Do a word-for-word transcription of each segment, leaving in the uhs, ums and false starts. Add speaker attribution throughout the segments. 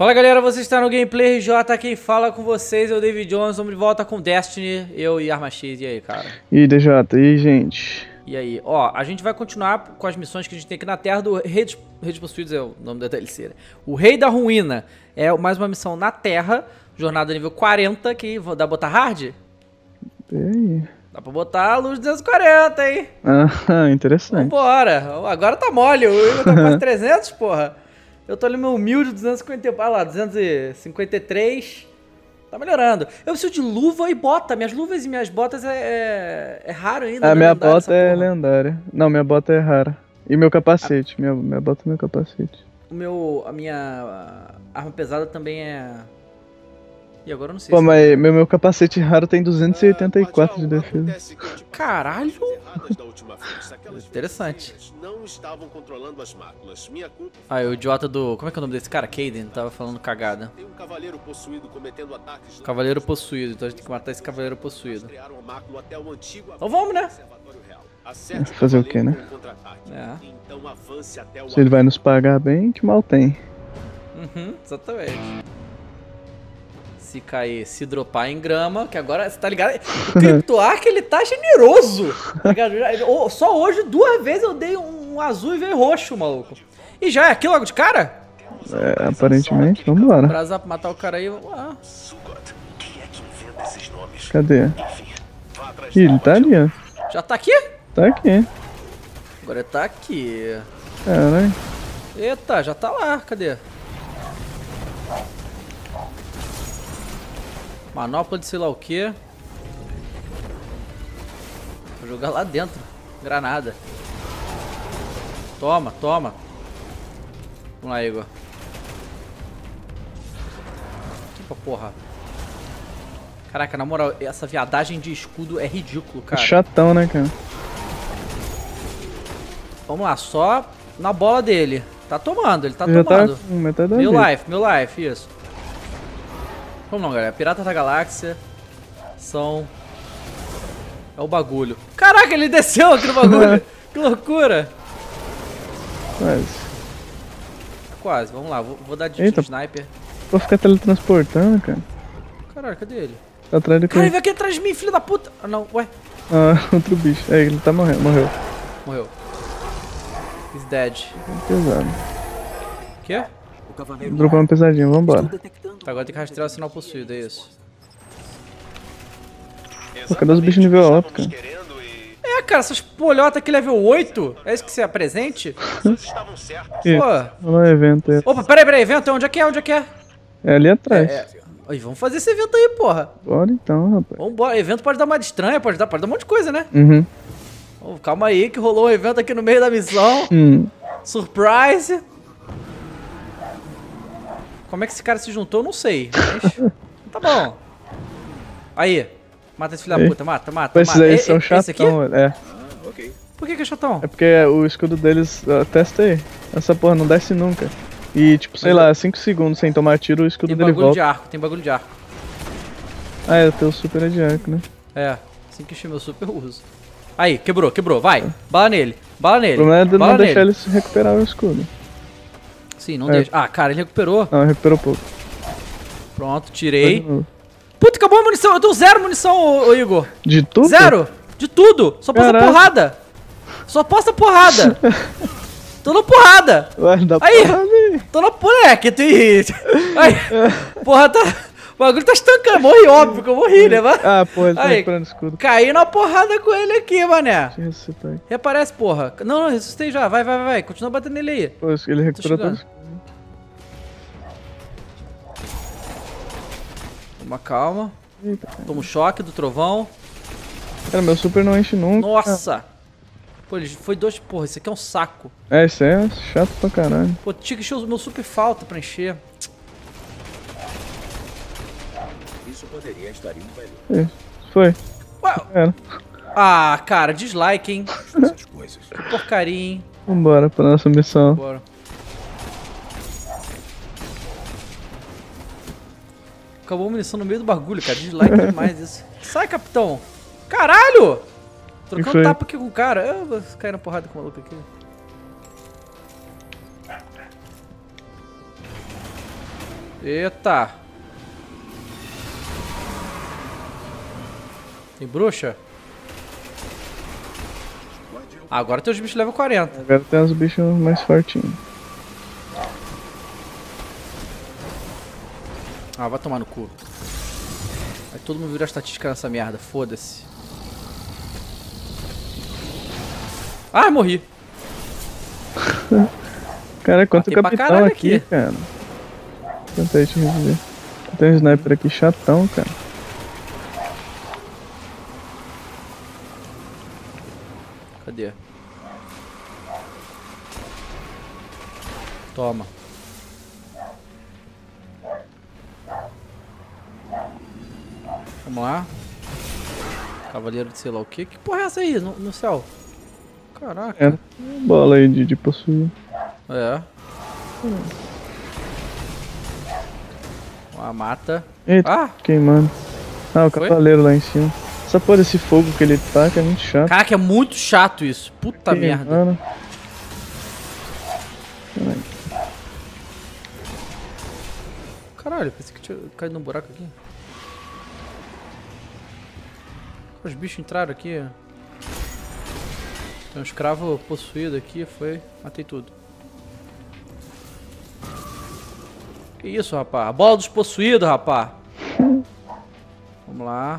Speaker 1: Fala galera, você está no Gameplay R J, quem fala com vocês é o David Jones, estamos de volta com Destiny, eu e Arma X, e aí cara?
Speaker 2: E aí D J, e aí gente?
Speaker 1: E aí, ó, a gente vai continuar com as missões que a gente tem aqui na Terra do Rei dos, Rei dos Possuídos, é o nome da D L C, né? O Rei da Ruína, é mais uma missão na Terra, jornada nível quarenta, que dá pra botar hard?
Speaker 2: E aí?
Speaker 1: Dá pra botar a luz duzentos e quarenta, hein?
Speaker 2: Ah, interessante.
Speaker 1: Vambora, agora tá mole, o Igor tá quase trezentos, porra. Eu tô ali no meu humilde duzentos e cinquenta, ah lá, duzentos e cinquenta e três. Tá melhorando. Eu preciso de luva e bota. Minhas luvas e minhas botas é, é, é raro ainda.
Speaker 2: A minha bota é lendária. Não, minha bota é rara. E meu capacete. Minha, minha bota e meu capacete.
Speaker 1: O meu, a minha arma pesada também é... E agora eu não sei
Speaker 2: Pô,
Speaker 1: se...
Speaker 2: mas meu, meu capacete raro tem duzentos e oitenta e quatro de defesa.
Speaker 1: Caralho! Interessante. Ah, o idiota do... Como é que é o nome desse cara? Caden, tava falando cagada.
Speaker 3: Tem um cavaleiro possuído cometendo ataques.
Speaker 1: Cavaleiro possuído, então a gente tem que matar esse cavaleiro possuído. Então vamos, né?
Speaker 2: Fazer o que, né?
Speaker 1: É.
Speaker 2: Se ele vai nos pagar bem, que mal tem.
Speaker 1: Uhum, exatamente. Se cair, se dropar em grama, que agora, você tá ligado? O CryptoArk, ele tá generoso, tá ligado? Só hoje, duas vezes eu dei um azul e veio roxo, maluco. E já é aqui logo de cara?
Speaker 2: É, aparentemente, vambora.
Speaker 1: Brasar pra matar o cara aí, vamos lá.
Speaker 2: Cadê? Ih, ele tá ali, ó.
Speaker 1: Já tá aqui?
Speaker 2: Tá aqui.
Speaker 1: Agora ele tá aqui.
Speaker 2: Caralho.
Speaker 1: Eita, já tá lá, cadê? Manopla de sei lá o que. Vou jogar lá dentro. Granada. Toma, toma. Vamos lá, Igor. Que porra. Caraca, na moral, essa viadagem de escudo é ridículo, cara.
Speaker 2: Chatão, né, cara?
Speaker 1: Vamos lá, só na bola dele. Tá tomando, ele tá
Speaker 2: Já
Speaker 1: tomando.
Speaker 2: tá com metade da
Speaker 1: Meu
Speaker 2: vida.
Speaker 1: life, meu life, isso. Vamos lá, galera. Piratas da Galáxia são... É o bagulho. Caraca, ele desceu aqui no bagulho. Que loucura.
Speaker 2: Quase.
Speaker 1: Quase, vamos lá. Vou, vou dar de
Speaker 2: Eita.
Speaker 1: sniper.
Speaker 2: Vou ficar teletransportando, cara.
Speaker 1: Caralho, cadê ele?
Speaker 2: Tá atrás do
Speaker 1: Cara, ele
Speaker 2: que?
Speaker 1: veio aqui atrás de mim, filho da puta. Ah, não. Ué.
Speaker 2: Ah, outro bicho. É, ele tá morrendo, morreu.
Speaker 1: Morreu. He's dead.
Speaker 2: Pesado.
Speaker 1: Quê?
Speaker 2: Dropou uma pesadinha, vambora.
Speaker 1: Tá, agora tem que rastrear o sinal possuído, é isso.
Speaker 2: Pô, cadê os bichos nível alto, cara?
Speaker 1: É, cara, essas polhotas aqui level oito. É isso que você apresente?
Speaker 2: Ih,
Speaker 1: Pô.
Speaker 2: olha lá o evento aí.
Speaker 1: Opa, peraí, peraí. Evento, onde é que é? Onde é que é?
Speaker 2: É ali atrás.
Speaker 1: É, é. Aí, vamos fazer esse evento aí, porra.
Speaker 2: Bora então, rapaz.
Speaker 1: Vambora. Evento pode dar uma de estranha, pode dar, pode dar um monte de coisa, né?
Speaker 2: Uhum.
Speaker 1: Oh, calma aí, que rolou um evento aqui no meio da missão.
Speaker 2: Hum.
Speaker 1: Surprise. Como é que esse cara se juntou, eu não sei. Mas... tá bom. Aí. Mata esse filho da
Speaker 2: Aí.
Speaker 1: puta, mata, mata,
Speaker 2: Pô,
Speaker 1: mata.
Speaker 2: esses aí
Speaker 1: E-
Speaker 2: são
Speaker 1: e- esse aqui?
Speaker 2: chatão, é.
Speaker 1: Por que que é chatão?
Speaker 2: É porque o escudo deles, ó, testa aí. Essa porra não desce nunca. E tipo, sei
Speaker 1: Mas
Speaker 2: lá, cinco segundos sem tomar tiro, o escudo
Speaker 1: Tem
Speaker 2: dele
Speaker 1: bagulho
Speaker 2: volta.
Speaker 1: de arco, tem bagulho de arco.
Speaker 2: Ah, é, o teu super é de arco, né?
Speaker 1: É, assim que encher meu super eu uso. Aí, quebrou, quebrou, vai. Bala nele, bala
Speaker 2: O
Speaker 1: nele.
Speaker 2: problema é de
Speaker 1: bala
Speaker 2: não deixar
Speaker 1: nele.
Speaker 2: ele se recuperar o escudo.
Speaker 1: Sim, não
Speaker 2: É.
Speaker 1: deixa. Ah, cara, ele recuperou.
Speaker 2: Não, recuperou pouco.
Speaker 1: Pronto,
Speaker 2: Vai
Speaker 1: tirei.
Speaker 2: de novo.
Speaker 1: Puta, acabou a munição. Eu tenho zero munição, ô, ô Igor.
Speaker 2: De tudo?
Speaker 1: Zero! De tudo! Só posta
Speaker 2: Caraca.
Speaker 1: porrada! Só posta porrada! Tô na porrada!
Speaker 2: Ué, dá
Speaker 1: Aí.
Speaker 2: porrada aí.
Speaker 1: Tô na moleque! Tem... Aí! Porra, tá... O bagulho tá estancando. Morri, óbvio que eu morri, né, mano?
Speaker 2: Ah, porra, ele tá
Speaker 1: Aí.
Speaker 2: recuperando escudo.
Speaker 1: Caí na porrada com ele aqui, mané.
Speaker 2: Deixa eu ressuscitar aí.
Speaker 1: Reaparece, porra. Não, não, ressuscitei já. Vai, vai, vai, vai. Continua batendo nele aí.
Speaker 2: Pô, ele recuperou
Speaker 1: chegando.
Speaker 2: todo o escudo.
Speaker 1: Toma calma.
Speaker 2: Eita, cara.
Speaker 1: Toma o choque do trovão.
Speaker 2: Cara, meu super não enche nunca.
Speaker 1: Nossa! Pô, ele foi dois... Porra, isso aqui é um saco.
Speaker 2: É, isso é chato pra caralho.
Speaker 1: Pô, tinha que encher o meu super falta pra encher.
Speaker 3: Isso poderia estar indo melhor.
Speaker 2: Isso, foi.
Speaker 1: Ué.
Speaker 2: Era.
Speaker 1: Ah, cara, dislike, hein?
Speaker 3: Essas coisas.
Speaker 1: Que porcaria, hein?
Speaker 2: Vambora pra nossa missão.
Speaker 1: Bora. Acabou a munição no meio do bagulho, cara. Dislike demais isso. Sai, capitão! Caralho!
Speaker 2: Que
Speaker 1: Trocando
Speaker 2: foi?
Speaker 1: tapa aqui com o cara. Eu vou cair na porrada com o maluco aqui. Eita. Tem bruxa? Ah, agora tem os bichos level quarenta.
Speaker 2: Agora tem os bichos mais fortinhos.
Speaker 1: Ah, vai tomar no cu. Vai todo mundo virar estatística nessa merda, foda-se. Ah, morri.
Speaker 2: Cara, quanto
Speaker 1: Matei pra
Speaker 2: capitão
Speaker 1: caralho
Speaker 2: aqui,
Speaker 1: aqui.
Speaker 2: cara. Tentei te resolver. Tem um sniper aqui chatão, cara.
Speaker 1: Cadê? Toma. Vamos lá. Cavaleiro de sei lá o que. Que porra é essa aí no, no céu? Caraca.
Speaker 2: É, bola aí de, de possuir.
Speaker 1: É. Uma mata.
Speaker 2: Eita,
Speaker 1: Ah!
Speaker 2: queimando. Ah, o
Speaker 1: Foi?
Speaker 2: cavaleiro lá em cima. Essa porra desse fogo que ele taca é muito chato.
Speaker 1: Caraca, é muito chato isso. Puta merda.
Speaker 2: Queimando.
Speaker 1: Caralho, pensei que tinha caído num buraco aqui. Os bichos entraram aqui. Tem um escravo possuído aqui, foi. Matei tudo. Que isso, rapaz? A bola dos possuídos, rapaz. Vamos lá.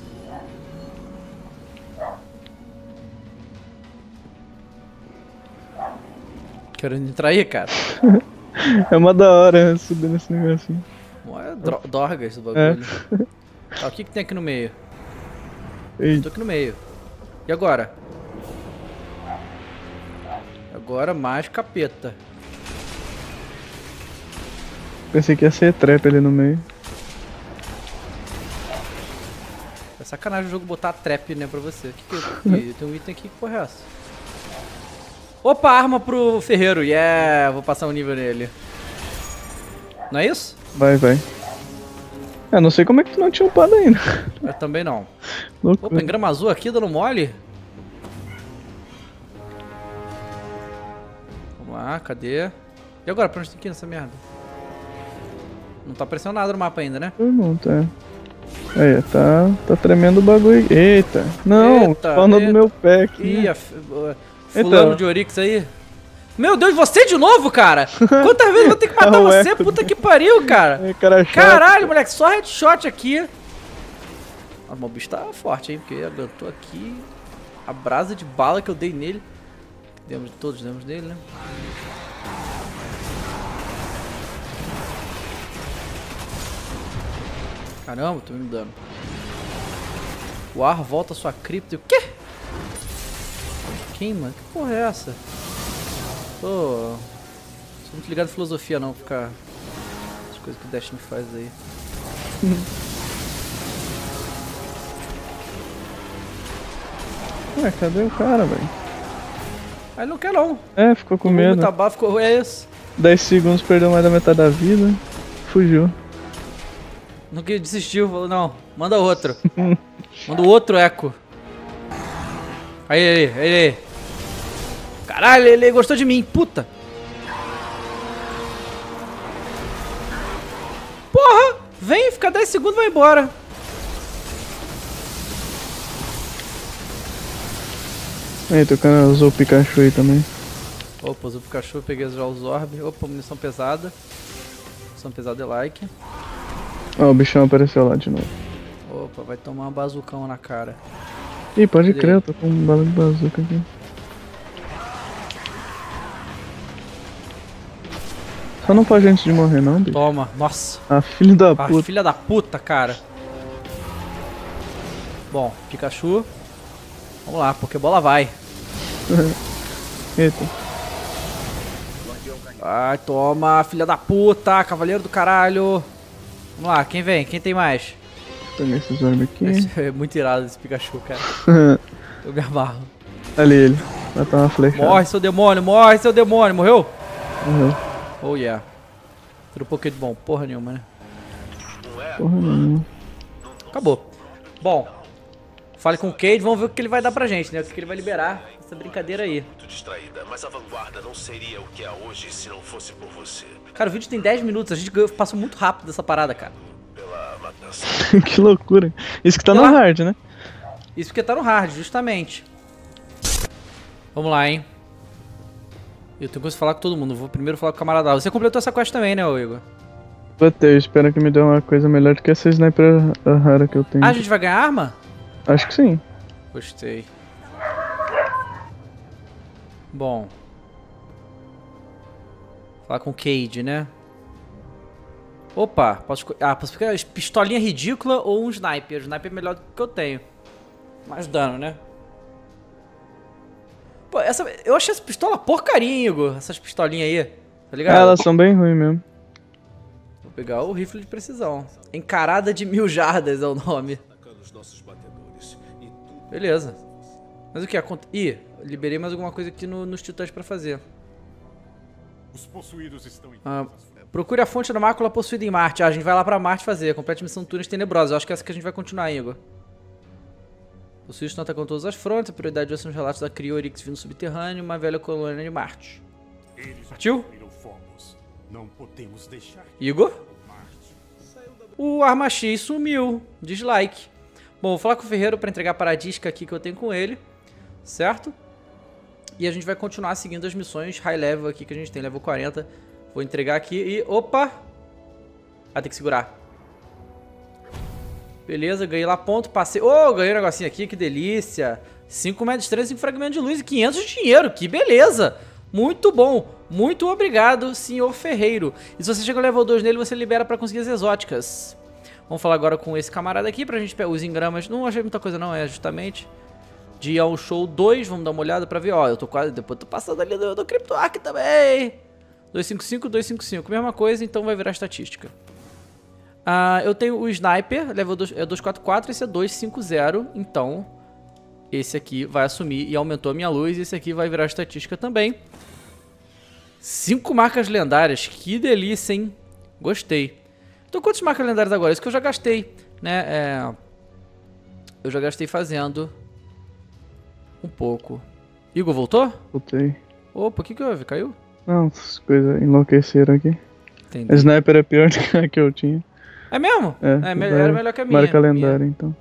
Speaker 1: Querendo entrar aí, cara?
Speaker 2: É uma da hora subir nesse negocinho.
Speaker 1: É dro- dorgas do bagulho. Tá, o que que tem aqui no meio?
Speaker 2: Ei,
Speaker 1: Tô aqui no meio. E agora? Agora mais capeta.
Speaker 2: pensei que ia ser trap ali no meio.
Speaker 1: É sacanagem o jogo botar a trap, né, pra você. Que que eu... Ih, tem um item aqui, que porra é essa? Opa, arma pro ferreiro. Yeah, vou passar um nível nele. Não é isso?
Speaker 2: Vai, vai. Eu não sei como é que tu não tinha upado ainda.
Speaker 1: Eu também não.
Speaker 2: Loucura.
Speaker 1: Opa, em grama azul aqui, dando mole. Vamos lá, cadê? E agora, pra onde tem que ir nessa merda? Não tá aparecendo nada no mapa ainda, né?
Speaker 2: Pergunta, é. Aí, tá, tá tremendo o bagulho. Eita, não,
Speaker 1: Eita,
Speaker 2: falando
Speaker 1: eita.
Speaker 2: do meu pé aqui.
Speaker 1: Ih, a f- uh,
Speaker 2: Então.
Speaker 1: fulano de Oryx aí. Meu Deus, você de novo, cara? Quantas vezes eu vou ter que matar
Speaker 2: É o
Speaker 1: você?
Speaker 2: eco.
Speaker 1: Puta que pariu, cara.
Speaker 2: É, cara chato.
Speaker 1: Caralho, moleque, só headshot aqui. Ah, o bicho tá forte, hein? Porque aguentou aqui a brasa de bala que eu dei nele. Demos, todos demos nele, né? Caramba, tô me dando. O ar volta à sua cripta. E o quê? Queima? Que porra é essa? Tô... Sou muito ligado em filosofia não, ficar... As coisas que o Destiny faz aí.
Speaker 2: Ué, cadê o cara, velho?
Speaker 1: Aí ele não quer não.
Speaker 2: É, ficou com
Speaker 1: Tomou
Speaker 2: medo.
Speaker 1: muita bala, ficou... É isso.
Speaker 2: dez segundos, perdeu mais da metade da vida. Fugiu.
Speaker 1: Não que desistiu, falou, não, manda outro. Manda o outro eco. Aí, aí, aí, aí. Caralho, ele gostou de mim, puta. Porra, vem, fica dez segundos e vai embora.
Speaker 2: Aí, o cara usou o Pikachu aí também.
Speaker 1: Opa, usou o Pikachu, peguei já os orbes. Opa, munição pesada. Munição pesada é like.
Speaker 2: Ó, o bichão apareceu lá de novo.
Speaker 1: Opa, vai tomar um bazucão na cara.
Speaker 2: Ih, pode
Speaker 1: Cadê?
Speaker 2: crer, eu tô com um bala de bazuca aqui. Só não pode antes de morrer não, bicho.
Speaker 1: Toma, nossa.
Speaker 2: Ah, filho da
Speaker 1: Ah,
Speaker 2: puta.
Speaker 1: filha da puta, cara. Bom, Pikachu. Vamos lá, Pokébola vai.
Speaker 2: Eita.
Speaker 1: Vai, toma, filha da puta, cavaleiro do caralho. Vamos lá, quem vem? Quem tem mais?
Speaker 2: Peguei esses orbes aqui.
Speaker 1: Esse é muito irado esse Pikachu, cara. Eu me amarro.
Speaker 2: Ali ele. Vai tomar uma flechada.
Speaker 1: Morre, seu demônio, morre, seu demônio. Morreu?
Speaker 2: Morreu.
Speaker 1: Oh, yeah. Tudo Pokémon bom, porra nenhuma, né?
Speaker 2: Porra nenhuma.
Speaker 1: Acabou. Bom, Fale com o Cade, vamos ver o que ele vai dar pra gente, né? O que ele vai liberar essa brincadeira aí.
Speaker 3: Muito distraída, mas a vanguarda não seria o que é hoje se não fosse por você.
Speaker 1: Cara, o vídeo tem dez minutos, a gente ganhou- passou muito rápido dessa parada, cara.
Speaker 3: Pela matança.
Speaker 2: Que loucura. Isso que tá
Speaker 1: Sei
Speaker 2: no
Speaker 1: lá.
Speaker 2: hard, né?
Speaker 1: Isso porque tá no hard, justamente. Vamos lá, hein? Eu tenho coisa pra falar com todo mundo. Vou primeiro falar com o camarada. Você completou essa quest também, né, ô Igor?
Speaker 2: Botei, espero que me dê uma coisa melhor do que essa sniper rara que eu tenho.
Speaker 1: Ah, a gente vai ganhar arma?
Speaker 2: Acho que sim.
Speaker 1: Gostei. Bom. Falar com o Cade, né? Opa, posso escolher. Ah, posso ficar pistolinha ridícula ou um sniper. O sniper é melhor do que eu tenho. Mais dano, né? Pô, essa, eu achei essa pistola porcaria, hein, Igor. Essas pistolinhas aí. Tá ligado?
Speaker 2: Ah, elas são bem ruins mesmo.
Speaker 1: Vou pegar o rifle de precisão. Encarada de mil jardas é o nome.
Speaker 3: Atacando os nossos batedores. E tudo.
Speaker 1: Beleza. Mas o que acontece? Ih, liberei mais alguma coisa aqui no, nos titãs pra fazer.
Speaker 4: Os possuídos estão em
Speaker 1: Ah, procure a fonte da mácula possuída em Marte. Ah, a gente vai lá pra Marte fazer. Complete missão Túneis Tenebrosos. Eu acho que é essa que a gente vai continuar, Igor. Possuídos estão atacando todas as frontes. A prioridade vai ser os relatos da Criorix vindo subterrâneo. Uma velha colônia de Marte.
Speaker 4: Eles
Speaker 1: Partiu?
Speaker 4: viram fomos. Não podemos deixar
Speaker 1: Igor?
Speaker 4: Marte.
Speaker 1: O Arma X sumiu. Dislike. Bom, vou falar com o Ferreiro pra entregar a paradisca aqui que eu tenho com ele. Certo? E a gente vai continuar seguindo as missões high level aqui que a gente tem, level quarenta. Vou entregar aqui e... Opa! Ah, tem que segurar. Beleza, ganhei lá ponto, passei... Oh, ganhei um negocinho aqui, que delícia. cinco metros de três, cinco fragmentos de luz e quinhentos de dinheiro, que beleza. Muito bom, muito obrigado, senhor Ferreiro. E se você chega ao level dois nele, você libera pra conseguir as exóticas. Vamos falar agora com esse camarada aqui pra gente pegar os engramas. Não achei muita coisa não, é justamente... Dia ao show dois, vamos dar uma olhada pra ver. Ó, eu tô quase... Depois tô passando ali do, do CryptoArk também. dois cinco cinco, dois cinco cinco. Mesma coisa, então vai virar estatística. Ah, eu tenho o Sniper, level dois, é dois quatro quatro, esse é dois cinco zero. Então, esse aqui vai assumir e aumentou a minha luz. Esse aqui vai virar estatística também. Cinco marcas lendárias, que delícia, hein? Gostei. Então, quantas marcas lendárias agora? Isso que eu já gastei, né? É... Eu já gastei fazendo... Um pouco. Igor, voltou?
Speaker 2: Voltei.
Speaker 1: Opa, o que que houve? Caiu?
Speaker 2: Não, essas coisas enlouqueceram aqui.
Speaker 1: Entendi.
Speaker 2: A sniper é pior do que a que eu tinha.
Speaker 1: É mesmo?
Speaker 2: É,
Speaker 1: É, me-
Speaker 2: vai-
Speaker 1: era melhor que a minha.
Speaker 2: Marca
Speaker 1: Minha
Speaker 2: lendária, então.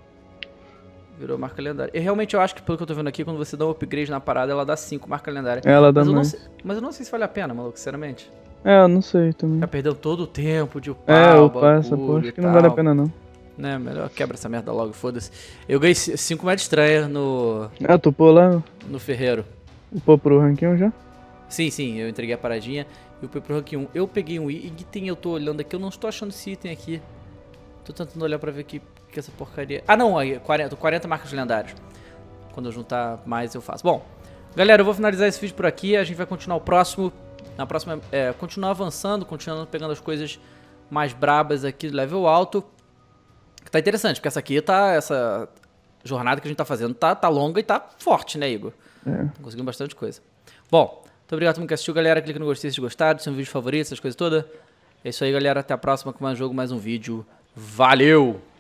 Speaker 1: Virou marca lendária. E realmente eu acho que, pelo que eu tô vendo aqui, quando você dá um upgrade na parada, ela dá cinco marca lendária.
Speaker 2: Ela dá
Speaker 1: Mas eu, não
Speaker 2: mais.
Speaker 1: sei, mas eu não sei se vale a pena, maluco, sinceramente.
Speaker 2: É, eu não sei também.
Speaker 1: Já perdeu todo o tempo de upar,
Speaker 2: É,
Speaker 1: o
Speaker 2: upar essa
Speaker 1: bagulho
Speaker 2: porra,
Speaker 1: e
Speaker 2: acho que não vale a
Speaker 1: tal.
Speaker 2: pena não.
Speaker 1: Né, melhor quebra essa merda logo, foda-se. Eu ganhei cinco moedas estranhas no,
Speaker 2: Ah, tu pô lá,
Speaker 1: no Ferreiro.
Speaker 2: upou pro ranking já?
Speaker 1: Sim, sim, eu entreguei a paradinha e eu peguei pro rank um. Eu peguei um item, eu tô olhando aqui, eu não estou achando esse item aqui. Tô tentando olhar pra ver que, que essa porcaria... Ah, não, aí, quarenta, quarenta marcas lendárias. Quando eu juntar mais eu faço. Bom, galera, eu vou finalizar esse vídeo por aqui, a gente vai continuar o próximo. Na próxima, é, continuar avançando, continuando pegando as coisas mais brabas aqui do level alto. Que tá interessante, porque essa aqui tá, essa jornada que a gente tá fazendo tá, tá longa e tá forte, né, Igor?
Speaker 2: É.
Speaker 1: Conseguimos bastante coisa. Bom, muito obrigado a todo mundo que assistiu, galera. Clica no gostei se gostaram, se é um vídeo favorito, essas coisas todas. É isso aí, galera. Até a próxima com mais um jogo, mais um vídeo. Valeu!